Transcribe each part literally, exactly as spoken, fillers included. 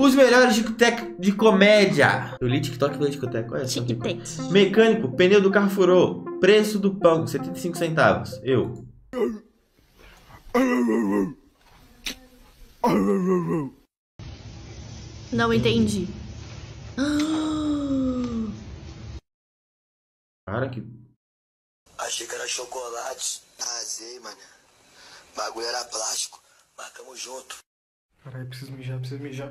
Os melhores TikTok de comédia. Eu li TikTok e falei TikTok. Olha só. TikTok. Mecânico, pneu do carro furou. Preço do pão, setenta e cinco centavos. Eu. Não entendi. Cara, que... Achei que era chocolate. Arrasei, mano. Bagulho era plástico. Mas tamo junto. Caralho, preciso mijar, preciso mijar.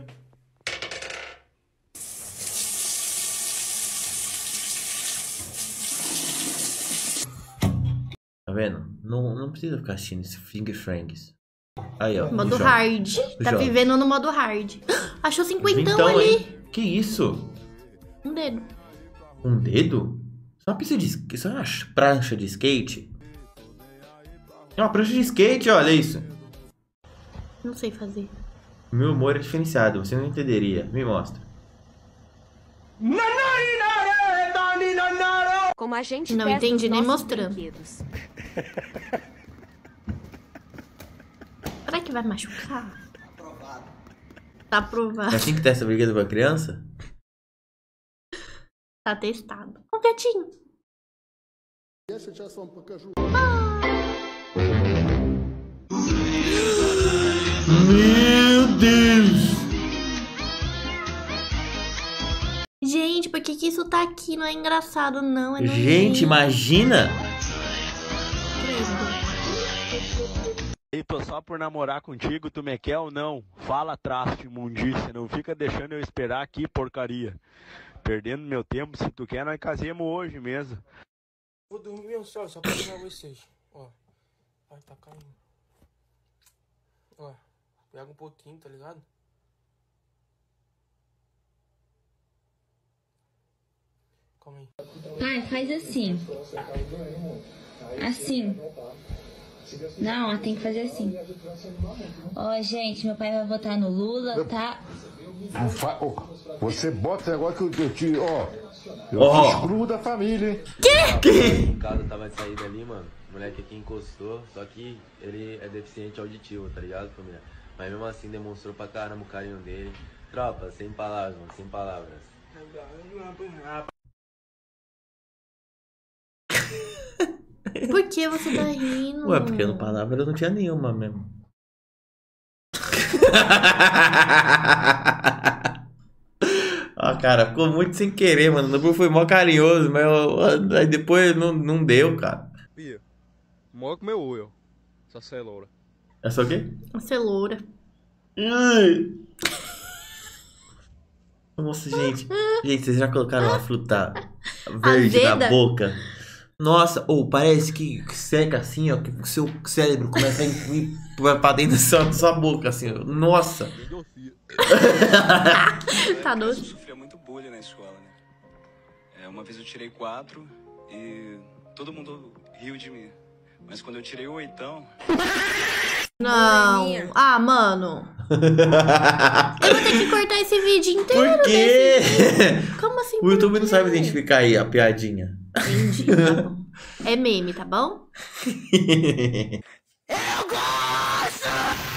Tá vendo? Não, não precisa ficar assistindo esse Finger Franks. Aí, ó. Modo joga. hard. Tá Joga. vivendo no modo hard. Achou cinquentão Então, ali. hein? Que isso? Um dedo. Um dedo? Isso é uma pista de skate. Isso é uma prancha de skate? É uma prancha de skate, olha isso. Não sei fazer. Meu humor é diferenciado, você não entenderia. Me mostra. Como a gente Não testa entendi os nem nossos mostrando. brinquedos. Será que vai machucar? Tá aprovado. É assim que testa brinquedo pra criança? Tá testado. Ó, gatinho. Meu Deus! Gente, por que que isso tá aqui? Não é engraçado, não. É nojento. Gente, imagina! Eita, só por namorar contigo, tu me quer ou não? Fala, traste, imundícia, não fica deixando eu esperar aqui, porcaria. Perdendo meu tempo, se tu quer, nós casemos hoje mesmo. Vou dormir mesmo só, só pra pegar vocês. Ó. Ai, tá caindo. Ó. Pega um pouquinho, tá ligado? Calma aí. Pai, faz assim. Assim. Não, tem que fazer assim. Ó, gente, meu pai vai votar no Lula, tá? Não fa... oh, você bota esse negócio que eu, eu te. Ó. Eu Ó. fiz cru da família, hein? O carro tava de saída ali, mano. O moleque aqui encostou, só que ele é deficiente auditivo, tá ligado, família? Mas mesmo assim demonstrou pra caramba o carinho dele. Tropa, sem palavras, mano, sem palavras. Por que você tá rindo? Ué, porque no palavra eu não tinha nenhuma mesmo. Ó, cara, ficou muito sem querer, mano. O Nabu foi mó carinhoso, mas eu, aí depois não, não deu, cara. Pia, maior que meu olho, essa cenoura. É só o quê? Uma cenoura. Ai. Nossa, gente. Gente, vocês já colocaram uma fruta verde na Azeda? boca? Nossa, ou parece que seca assim, ó, que o seu cérebro começa a ir pra dentro da sua, da sua boca, assim, ó. Nossa. Tá doce. Eu sofria muito bullying na escola, né? É, uma vez eu tirei quatro e todo mundo riu de mim. Mas quando eu tirei o oitão... Não. Ah, mano. Eu vou ter que cortar esse vídeo inteiro. Por quê? Desse... Como assim? O YouTube não sabe identificar aí a piadinha. Entendi, tá bom. É meme, tá bom? Eu gosto!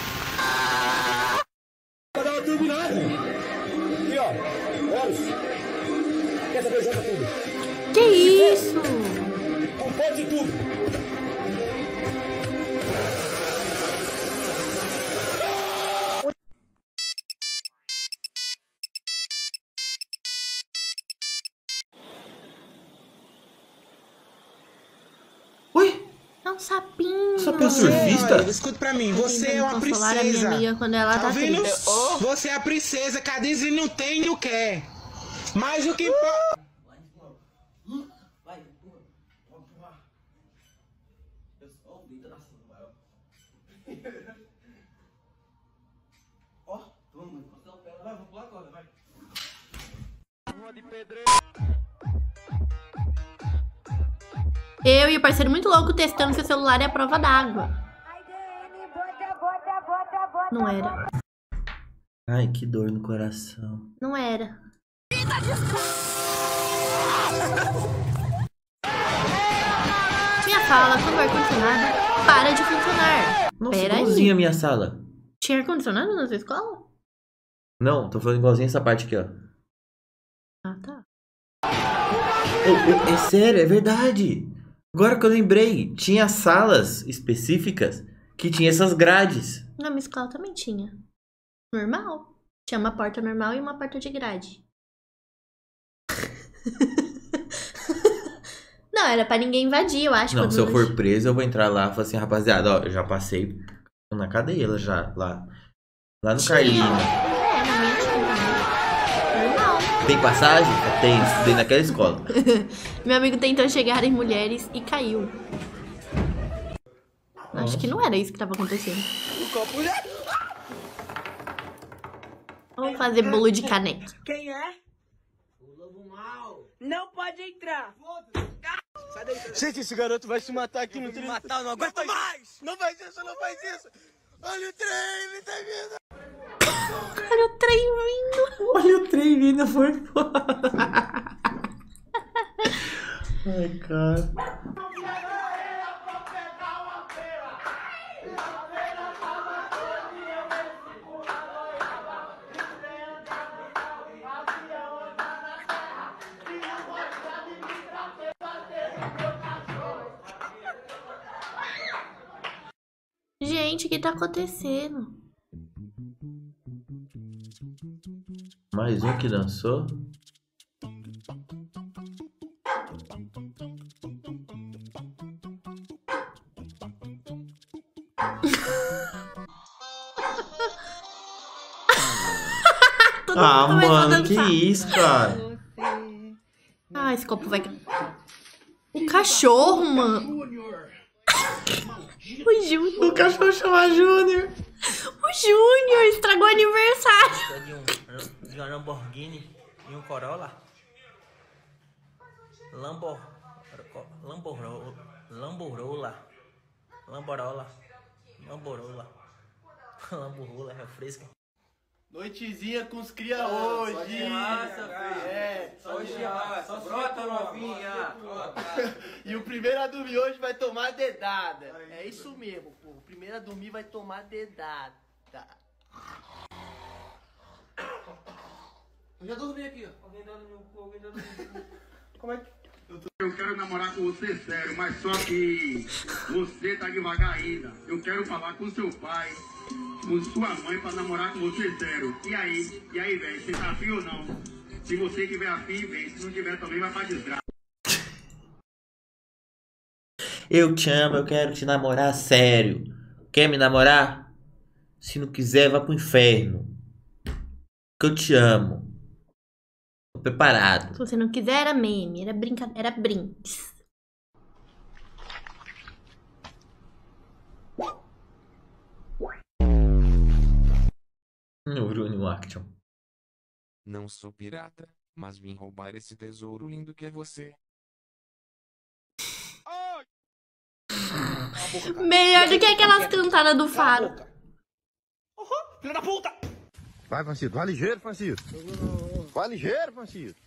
Cadê o terminado? Aqui, ó. Olha. Quer saber? Joga tudo. Que isso? Não pode tudo. É um sapinho. Sapinho surfista? Escuta pra mim, você Tentando é uma consolar a minha princesa. amiga quando ela tá, Tá vendo? triste. Você é a princesa que a Disney não tem e não quer. Mas o que importa... Eu e o parceiro muito louco testando se o celular é a prova d'água. Não era. Ai, que dor no coração. Não era. Minha sala, quando o ar-condicionado para de funcionar. Nossa, Pera igualzinha a aí. minha sala. Tinha ar-condicionado na sua escola? Não, tô falando igualzinho essa parte aqui, ó. Ah, tá. Oh, oh, é sério, é verdade. Agora que eu lembrei, tinha salas específicas que tinha essas grades. Na minha escola também tinha. Normal. Tinha uma porta normal e uma porta de grade. Não, era pra ninguém invadir, eu acho. Não, se eu for preso, eu vou entrar lá e falar assim, rapaziada, ó, eu já passei na cadeia já, lá. Lá no Carlinho. É, na minha tinha também. Normal. Tem passagem? Tem, estudei naquela escola. Meu amigo tentou chegar em mulheres e caiu. Acho que não era isso que tava acontecendo. Vamos fazer bolo de caneca. Quem é? O lobo mau. Não pode entrar. Gente, esse garoto vai se matar aqui no trem. Matar, não aguento mais. Não faz isso, não faz isso. Olha o trem, ele tá vindo. Olha o trem vindo. Olha o trem vindo, foi foda. Ai, cara. Gente, o que tá acontecendo? Mais um que dançou. Ah, mano, que isso, cara? Ah, esse copo vai... O cachorro, mano. O Júnior. O cachorro chama Júnior. O Júnior estragou o aniversário. De um, de um Lamborghini e um Corolla. Lambor... Lamborola. Lamborola. Lamborola. Lamborola. Lamborola, é fresca. Noitezinha com os cria hoje. Só de raça, filho. É, só de raça. Brota novinha. E o primeiro a dormir hoje vai tomar dedada. É isso mesmo, pô. O primeiro a dormir vai tomar dedada. Eu já dormi aqui, ó. Alguém tá dormindo, alguém tá dormindo. Como é que... Eu quero namorar com você sério, mas só que você tá devagar ainda. Eu quero falar com seu pai, com sua mãe pra namorar com você sério. E aí? E aí, velho? Você tá afim ou não? Se você tiver afim, vem. Se não tiver também, vai pra desgraça. Eu te amo, eu quero te namorar sério. Quer me namorar? Se não quiser, vá pro inferno. Que eu te amo. Tô preparado. Se você não quiser, era meme. Era brincadeira, era brinks. Neurônio Action. Não sou pirata, mas vim roubar esse tesouro lindo que é você. Melhor do que aquelas cantadas do Faro. Filho da puta! Vai, Francisco, vai ligeiro, Francisco. Vai ligeiro, Francisco.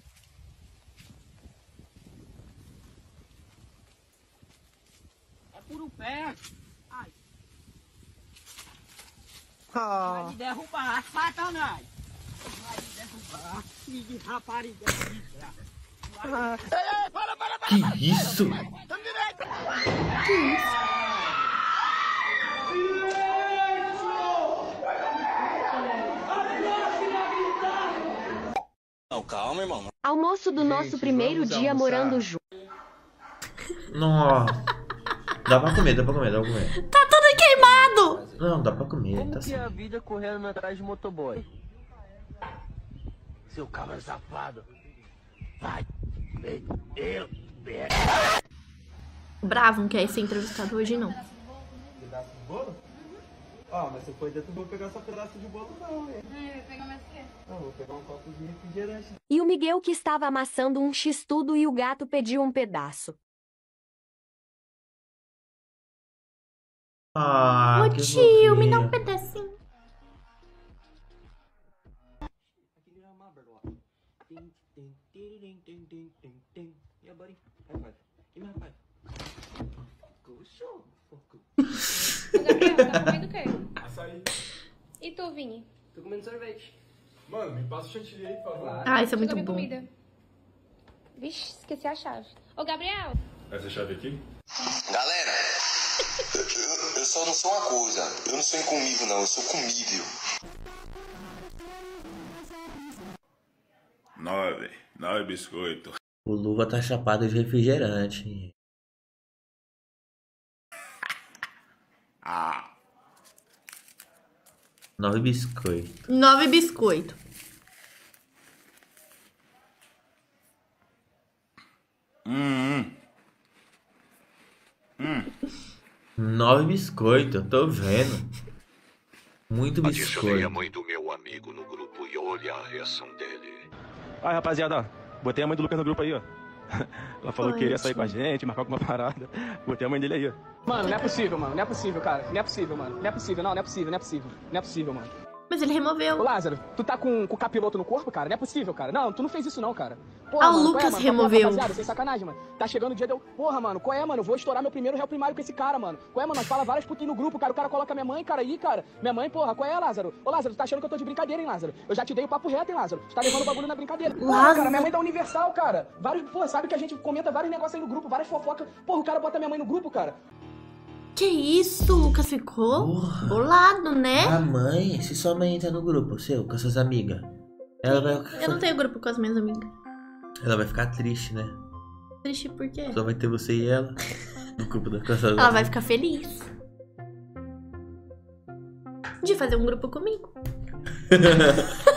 É por um pé. Ai. Ah. Vai me derrubar, Satanás. Vai me derrubar, filho de rapariga. Ah. Ei, ei, para, para, para. Que isso? Tamo direito. Que isso? Não, calma, irmão. Almoço do nosso primeiro dia morando junto. Nossa. Dá pra comer, dá pra comer, dá pra comer. Tá tudo queimado! Não, dá pra comer. Como Tá que é a vida correndo atrás de motoboy? Seu cabra safado. Vai. Eu. Bravo, não quer ser entrevistado hoje, não. Pedaço de bolo? Ah, mas se for dentro, não vou pegar só pedaço de bolo, não, hein? Vai pegar mais o quê? Não, vou pegar um copo de refrigerante. E o Miguel que estava amassando um x-tudo e o gato pediu um pedaço. Ah, Ô que tio, me dá um fofinho. pedacinho. E a Bari? High five. Give me high five. Coxo. Gabriel, tá comendo o quê? Açaí. E tu, Vini? Tô comendo sorvete. Mano, me passa o chantilly aí, por favor. Ah, isso é muito Chegou minha bom. comida. Vixe, esqueci a chave. Ô, Gabriel. Essa chave aqui? Galera, eu, eu- eu só não sou uma coisa. Eu não sou incomível, não. Eu sou comível. Nove. Nove biscoito. O Luva tá chapado de refrigerante. Ah. Nove biscoitos. Nove biscoito. Hum. Hum. Nove biscoitos, eu tô vendo. Muito Adicionei a biscoito. mãe do meu amigo no grupo e olha a reação dele. Aí, rapaziada, botei a mãe do Lucas no grupo aí, ó. Ela falou que queria sair com a gente, marcar alguma parada. Botei a mãe dele aí, ó. Mano, não é possível, mano. Não é possível, cara. Não é possível, mano. Não é possível, não. Não é possível, não é possível. Não é possível, mano. Mas ele removeu. Ô, Lázaro, tu tá com, com o capiloto no corpo, cara? Não é possível, cara. Não, tu não fez isso não, cara. Ah, o mano, Lucas qual é, mano? removeu. Rapaziada, sem sacanagem, mano. Tá chegando o dia de eu... Porra, mano, qual é, mano? Vou estourar meu primeiro réu primário com esse cara, mano. Qual é, mano? Nós fala várias putinhas no grupo, cara. O cara coloca minha mãe, cara, aí, cara. Minha mãe, porra, qual é, Lázaro? Ô, Lázaro, tu tá achando que eu tô de brincadeira, hein, Lázaro? Eu já te dei o papo reto, hein, Lázaro? Tu tá levando o bagulho na brincadeira. Porra, Lázaro. cara, minha mãe da Universal, cara. Vários, porra, sabe que a gente comenta vários negócios aí no grupo, várias fofocas. Porra, o cara bota minha mãe no grupo, cara. Que isso? O Lucas ficou bolado, né? A mãe, se sua mãe entra no grupo seu, com as suas amigas, ela vai, Eu não tenho grupo com as minhas amigas. ela vai ficar triste, né? Triste por quê? Só vai ter você e ela no grupo da casa. Ela vai ficar feliz de fazer um grupo comigo.